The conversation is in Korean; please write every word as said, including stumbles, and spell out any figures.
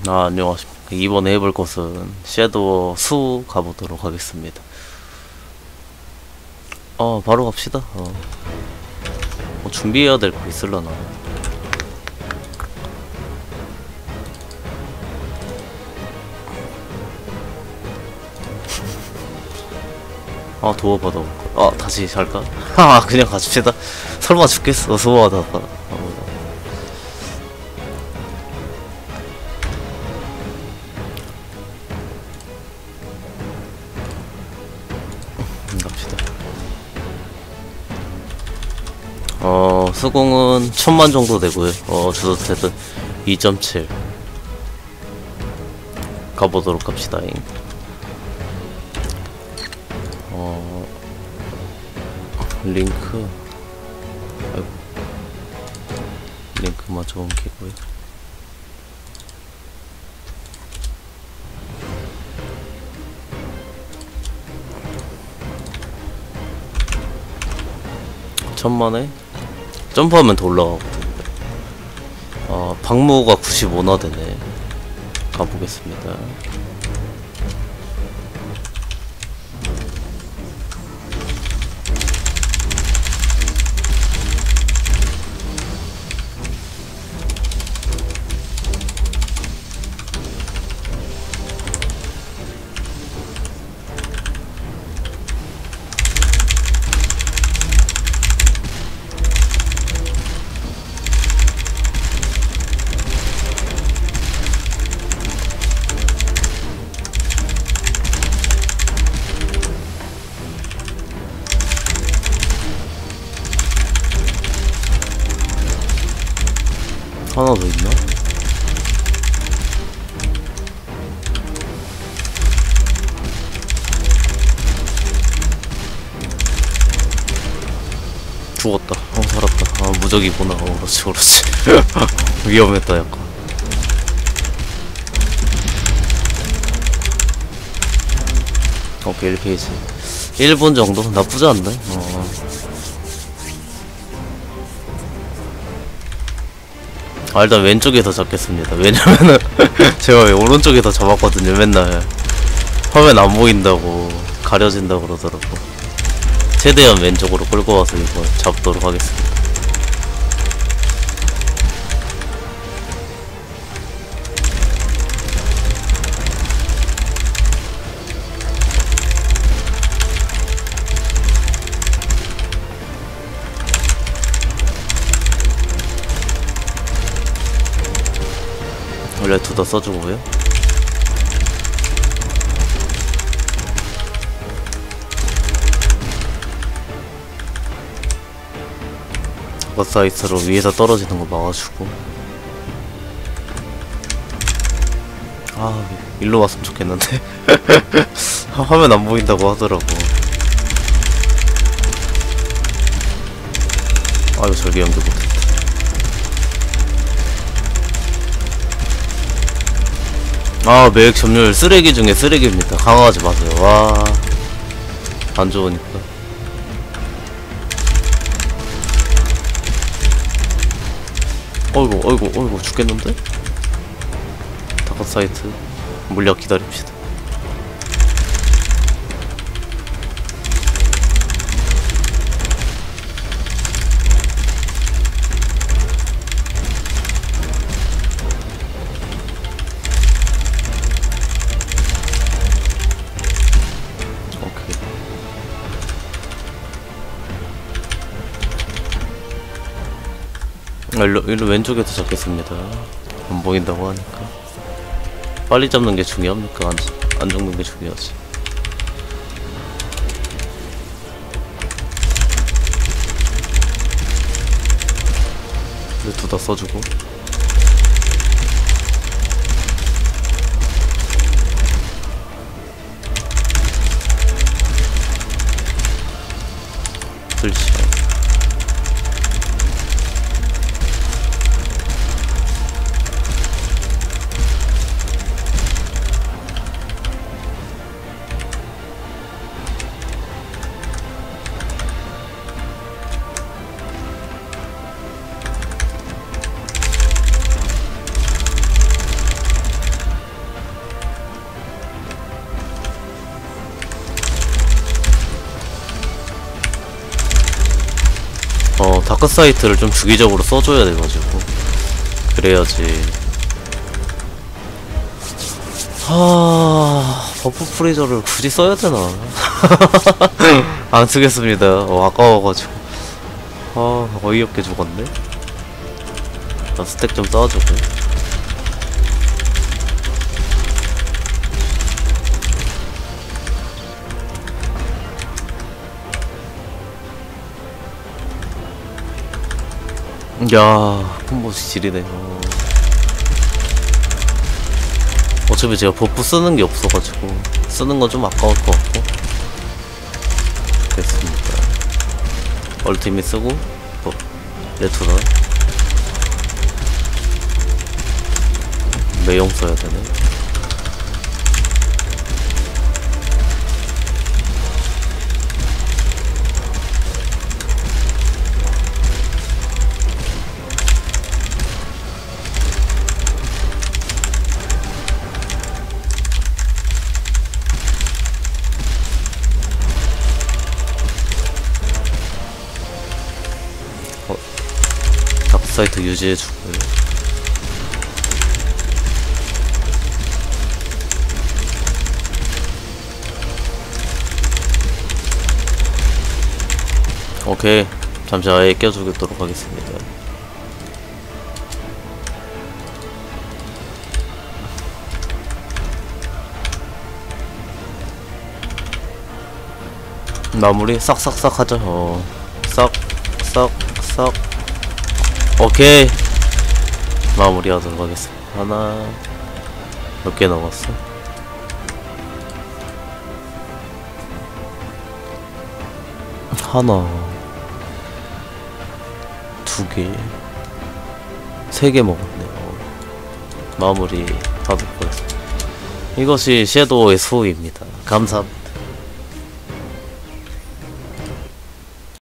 아, 안녕하십니까. 이번에 해볼 것은 섀도우 수 가보도록 하겠습니다. 어, 바로 갑시다. 어. 뭐 준비해야 될 거 있을라나. 아, 도어 받아볼까? 아, 다시 잘까? 하, 그냥 가줍시다. 설마 죽겠어, 소화하다가. 어, 음, 갑시다. 어, 수공은 천만 정도 되고요. 어, 주도태든 이 점 칠. 가보도록 합시다잉. 어, 링크. 아이고. 링크마저 옮기고요. 천만에 점프하면 더 올라가거든요. 어, 박무가 구십오나 되네. 가보겠습니다. 하나 더 있나? 죽었다. 어, 살았다. 아, 무적이구나. 어, 그렇지, 그렇지. 위험했다, 약간. 오케이, 일 페이지. 일 분 정도? 나쁘지 않네. 어. 아, 일단 왼쪽에서 잡겠습니다. 왜냐면은 제가 왜 오른쪽에서 잡았거든요. 맨날 화면 안 보인다고 가려진다 그러더라고. 최대한 왼쪽으로 끌고 와서 이거 잡도록 하겠습니다. 원래 두 더 써주고요. 버사이트로 위에서 떨어지는 거 막아주고. 아, 일로 왔으면 좋겠는데. 화면 안 보인다고 하더라고. 아유, 절개 연결 못했다. 아, 매획 점유율 쓰레기 중에 쓰레기입니다. 강화하지 마세요. 와, 안 좋으니까. 어이구, 어이구, 어이구, 죽겠는데? 다크 사이트 물약 기다립시다. 일로, 일로 왼쪽에서 잡겠습니다. 안 보인다고 하니까. 빨리 잡는 게 중요합니까? 안, 안 죽는 게 중요하지. 둘 다 써주고. 들지. 다크사이트를 좀 주기적으로 써줘야 돼가지고 그래야지. 하... 버프 프리저를 굳이 써야 되나? 안 쓰겠습니다. 어, 아까워가지고. 아, 어이없게 죽었네. 나 스택 좀 쌓아주고. 야, 콤보시 지리네. 어. 어차피 제가 버프 쓰는 게 없어가지고 쓰는 건 좀 아까울 것 같고. 됐습니다. 얼티밋 쓰고 뭐, 레투나 매용 써야 되네. 사이트 유지해주고요. 오케이, 잠시 아예 껴주도록 하겠습니다. 마무리 싹싹싹 하자. 어, 싹싹싹. 오케이, 마무리 하도록 하겠습니다. 하나, 몇 개 남았어? 하나, 두 개, 세 개 먹었네요. 마무리 하도록 하겠습니다. 이것이 섀도우의 수호입니다. 감사합니다.